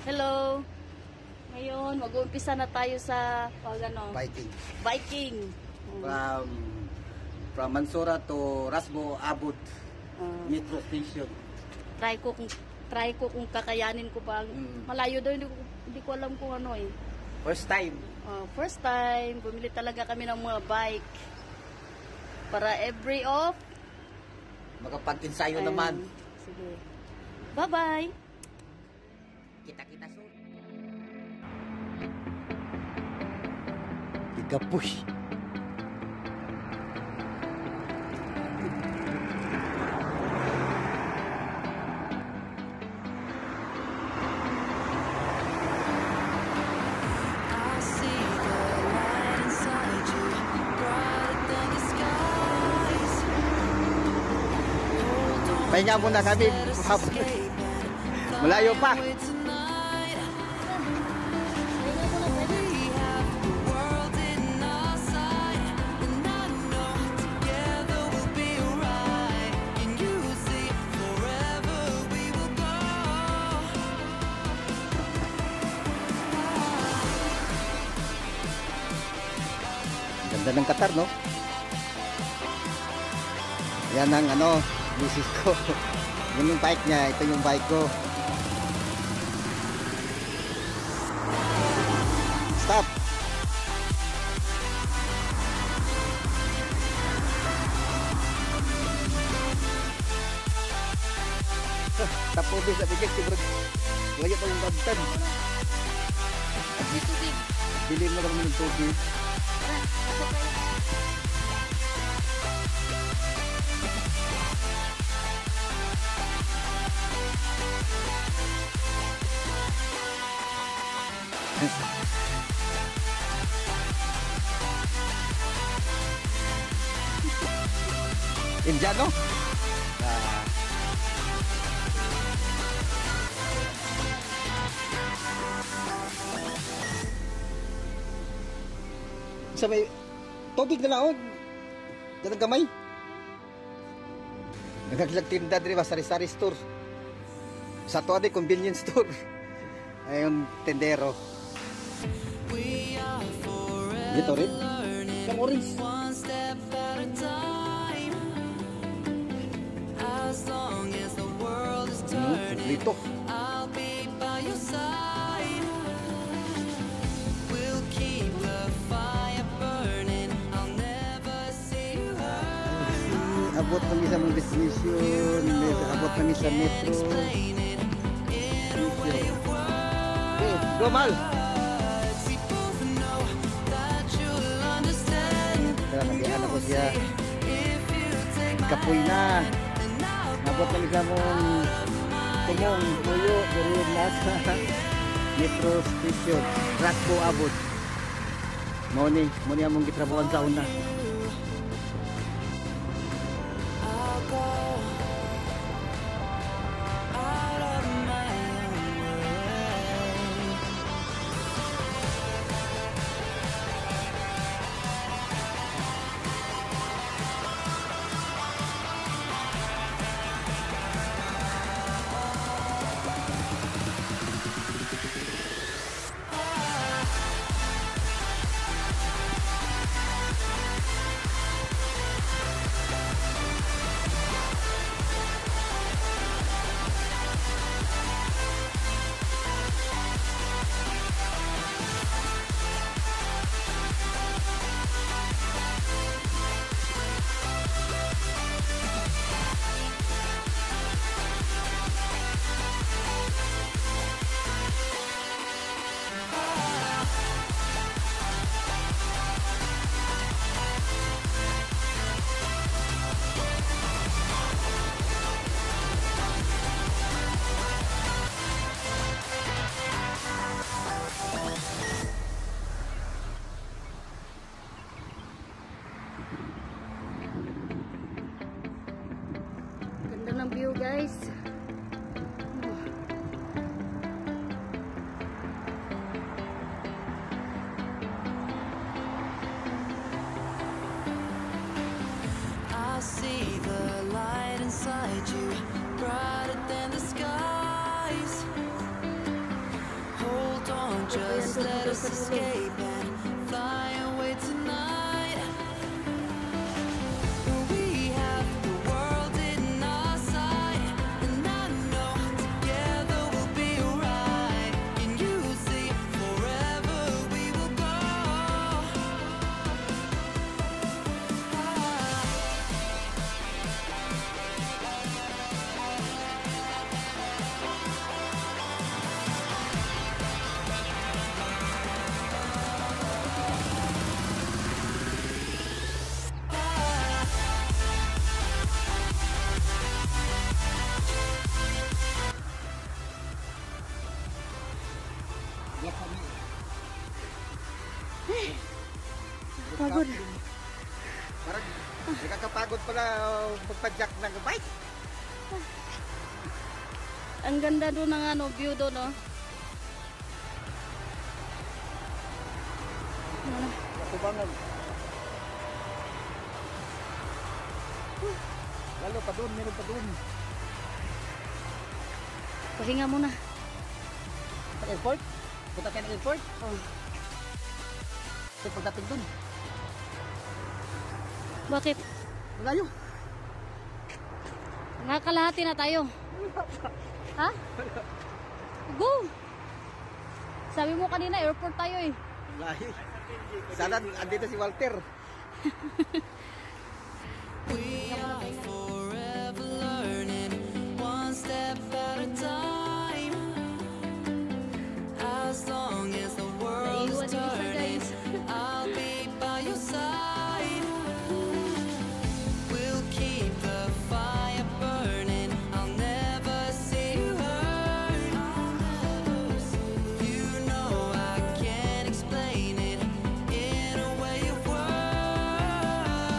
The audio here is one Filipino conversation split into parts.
Hello. Ngayon, mag-uumpisa na tayo sa biking. Biking. From Mansura to Rasbo, ABBOUD metro station. Try ko kung kakayanin ko ba. Malayo daw, hindi ko alam kung ano eh. First time. First time, bumili talaga kami ng mga bike. Para every off. Makapag-ensayo naman. Sige. Bye-bye. Kita-kita soon. Ikapush. Pahinga muna kami. Malayo pa. Ganda ng Qatar, no? Yan ang misis ko. Yun yung bike niya, ito yung bike ko. Stop. Tapo din sa bigay si bro. Layo pa yung bagtan. Bilhin mo naman ng tubig. Indiano? Sabay, tubig na laon. Ganang gamay. Nagaglag-tinda din ba? Sari-sari store. Sa to ade, convenience store. Ayun, tendero. Dito rin. Yung orange. Dito. Abot kami sa mga destination, abot kami sa metro. Okay, go Mal! Tara, nabihan ako siya. Kapoy na. Abot kami sa mong tumong, tuyo, pero nasa metro station. Rasbo, ABBOUD. Moni among gitrabuhan sa una. Ganda ng view, guys. I see the light inside you, brighter than the skies. sa dulo. escape and fly away tonight. We have the world in our sight, and I know together we'll be alright. Can you see forever we will go? Black kami. Pagod. Parang nakakapagod pala magpa-jack ng bike. Ang ganda doon ng ano, view doon, no? Ano? Ako bangag. Lalo pa doon, meron pa doon. Pahinga muna. Sa airport? Punta tayo ng airport? Oh. So pagdating doon, Bakit? malayo. Nakakalahati na tayo. Ha? Go! Sabi mo kanina, airport tayo eh. Layo. Sana andito si Walter. We are forever learning, one step at a time. As long as the world is Naiwan yung isa, turning, guys. I'll be by your side. We'll keep the fire burning. I'll never see you hurt. You know I can't explain it in a way of words.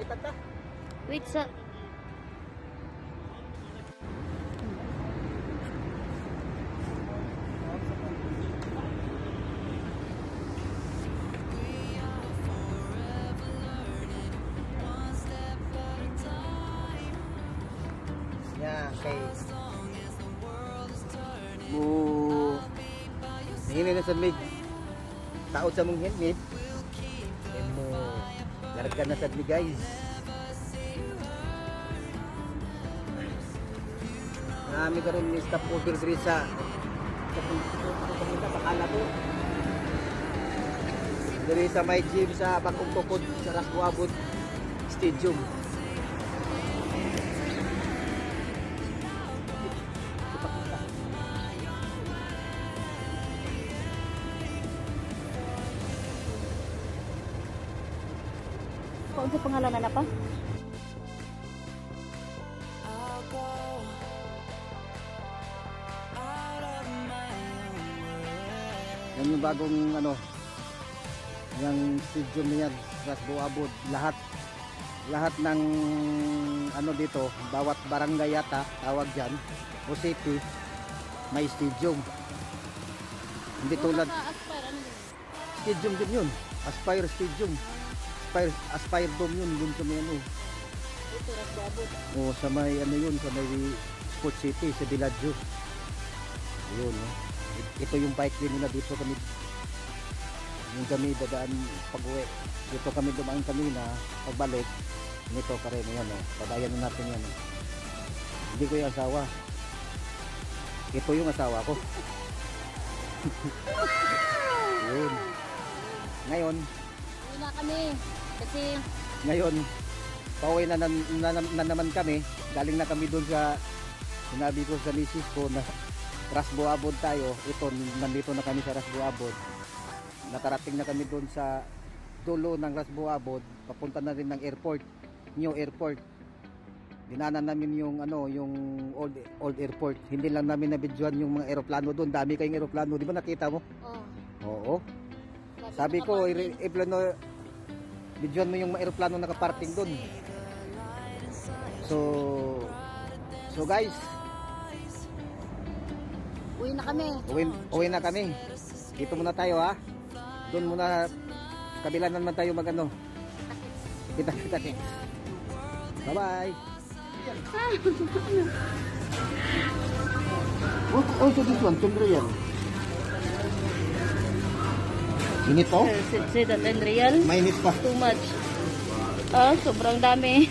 kanta. Wait sa... Yeah, kay mo hini na sa mig taot sa mong helmet and mo larga na sa mi guys. Marami karon ni stop over diri sa papunta bakala po diri sa may gym sa Bakong Tukod sa ABBOUD Stadium. Kung sa pangalan na pa? I'll go out of my own way. Yan yung bagong ano yung stadium niyan sa ABBOUD. Lahat ng ano dito, bawat barangay yata tawag dyan o city may stadium. Hindi tulad Aspire, ano yun? stadium din yun, Aspire Stadium, Aspire Dome yun, dun sa may ano Ito, ABBOUD. o sa may ano yun, sa may Sports City, sa Villaggio yun. Ito yung bike din nila dito kami yung kami dadaan pag-uwi dito kami dumaan kanina pagbalik nito pa rin yan padayan na natin yan hindi ko yung asawa, ito yung asawa ko. Yun. Ngayon pauwi na naman kami, galing na kami doon sa sinabi ko sa misis ko na ABBOUD tayo. Ito, nandito na kami sa ABBOUD. Nakarating na kami doon sa dulo ng ABBOUD, papunta na rin ng airport, new airport. Dinanan namin yung ano, yung old airport. Hindi lang namin nabidyohan yung mga eroplano doon. Dami kayong eroplano, di ba nakita mo? Oo. Sabi ko, eroplano, bidyohan mo yung mga eroplano nakaparking doon. So guys, Uwi na kami. uwi na kami. Dito muna tayo ha. Doon muna kabila naman tayo magano. Kita. Bye-bye. What also this one? Tundrayan. Init to? Say that and real. Mainit pa. Too much. Sobrang dami.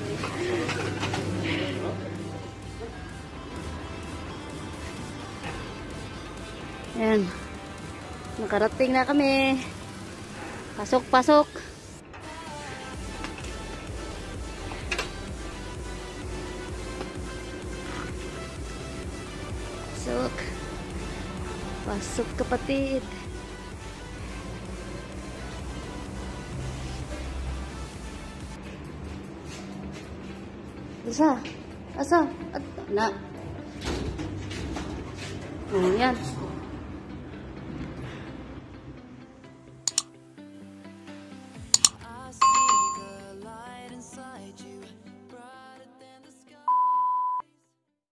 Yan. Nakarating na kami. Pasok. Pasok kapatid. Asa? Na. Yan.